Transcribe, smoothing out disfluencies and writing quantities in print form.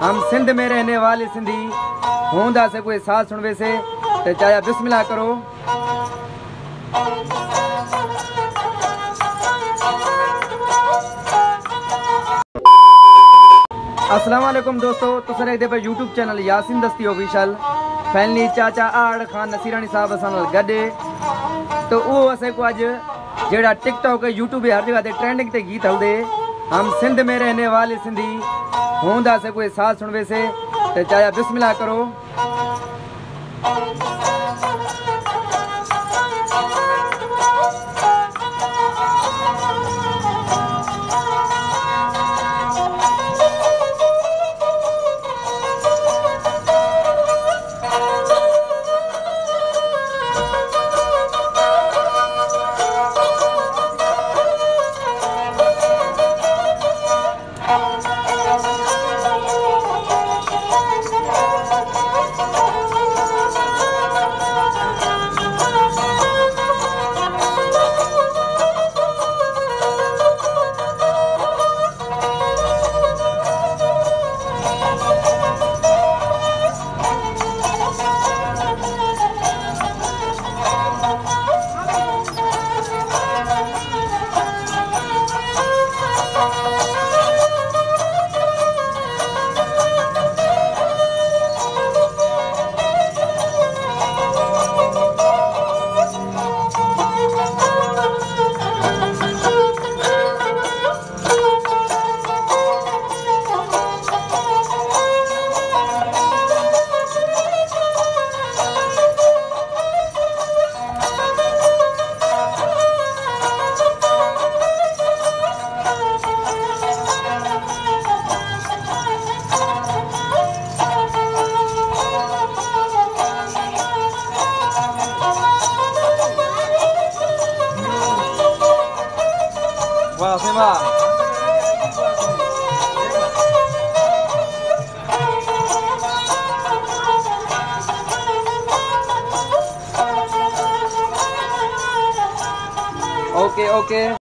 हम सिंध में रहने वाले सिंधी होंदा से कोई साथ सुनवे से तो चाहे बिस्मिल्लाह करो। अस्सलाम वालेकुम दोस्तों, तुसां देखदे पे यूट्यूब चैनल यासीन दस्ती ऑफिशियल। फैनली चाचा आड़ खान नसीरानी साहब असां नाल गड्डे तो वो असें को अज जेड़ा टिकटॉक यूट्यूब हर जगह ते ट्रेंडिंग ते गीत हलदे हम सिंध में रहने वाले सिंधी होंदा से कोई साथ सुनवे से तो चाहे बिस्मिल्लाह करो। वाह सेवा ओके ओके।